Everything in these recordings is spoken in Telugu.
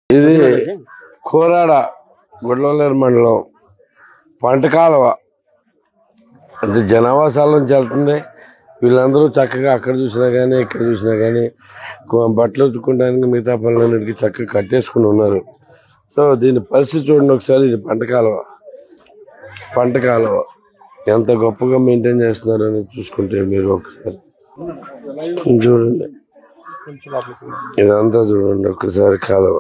ఇది కోరాడ గుడ్లవల్లేరు మండలం పంట కాలువ అంటే జనావాసాల నుంచి వెళ్తుంది. వీళ్ళందరూ చక్కగా అక్కడ చూసినా కానీ ఇక్కడ చూసినా కానీ బట్టలు ఉతుక్కోవడానికి మిగతా పనులన్నిటికీ చక్కగా కట్టేసుకుని ఉన్నారు. సో దీని పరిస్థితి చూడండి ఒకసారి. ఇది పంట కాలువ ఎంత గొప్పగా మెయింటైన్ చేస్తున్నారు అని చూసుకుంటే మీరు ఒకసారి చూడండి. ఇదంతా చూడండి ఒక్కసారి కాలువ.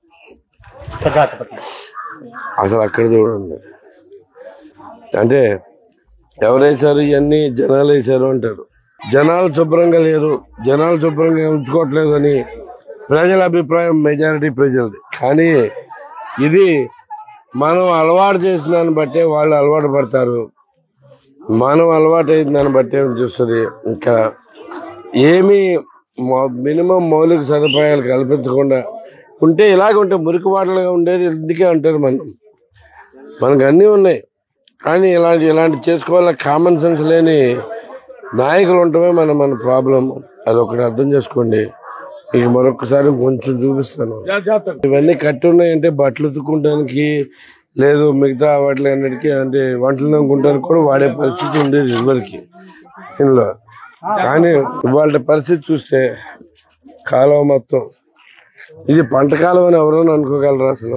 అసలు అక్కడ చూడండి. అంటే ఎవరు వేశారు ఇవన్నీ? జనాలు వేశారు అంటారు. జనాలు శుభ్రంగా లేరు, జనాలు శుభ్రంగా ఉంచుకోవట్లేదు అని ప్రజల అభిప్రాయం, మెజారిటీ ప్రజలది. కానీ ఇది మనం అలవాటు చేసిన దాన్ని బట్టే వాళ్ళు అలవాటు పడతారు. మనం అలవాటు అయిన దాన్ని బట్టే చూస్తుంది. ఇంకా ఏమీ మినిమం మౌలిక సదుపాయాలు కల్పించకుండా ఉంటే ఇలాగ ఉంటే మురికి వాటలుగా ఉండేది. ఎందుకే అంటారు మనకు అన్నీ ఉన్నాయి కానీ ఇలాంటి చేసుకోవాలని కామన్ సెన్స్ లేని నాయకులు ఉండటమే మన ప్రాబ్లం. అది ఒకటి అర్థం చేసుకోండి. ఇక మరొకసారి కొంచెం చూపిస్తాను. ఇవన్నీ కట్టి ఉన్నాయంటే బట్టలు ఉతుక్కోవడానికి లేదు, మిగతా వాటి అన్నిటికీ అంటే వంటలు నమ్ముకుంటానికి కూడా వాడే పరిస్థితి ఉండేది ఇదివరకు ఇందులో. కానీ ఇవాళ పరిస్థితి చూస్తే కాలువ మొత్తం ఇది పంట కాలువ అని ఎవరైనా అనుకోగలరా? అసలు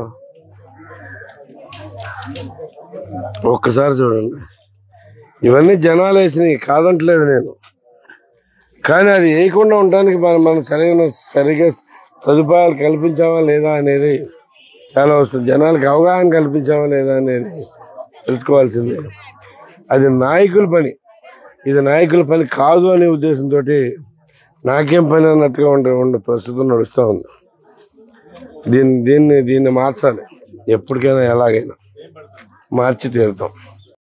ఒక్కసారి చూడండి. ఇవన్నీ జనాలు వేసినాయి కాదంటలేదు నేను, కానీ అది వేయకుండా ఉండడానికి మనం సరిగా సదుపాయాలు కల్పించామా లేదా అనేది చాలా వస్తుంది. జనాలకు అవగాహన కల్పించామా లేదా అనేది తెలుసుకోవాల్సిందే. అది నాయకుల పని. ఇది నాయకుల పని కాదు అనే ఉద్దేశంతో నాకేం పని అన్నట్టుగా ఉండే ప్రస్తుతం నడుస్తూ ఉంది. దీన్ని మార్చాలి. ఎప్పటికైనా ఎలాగైనా మార్చి తీరుతాం.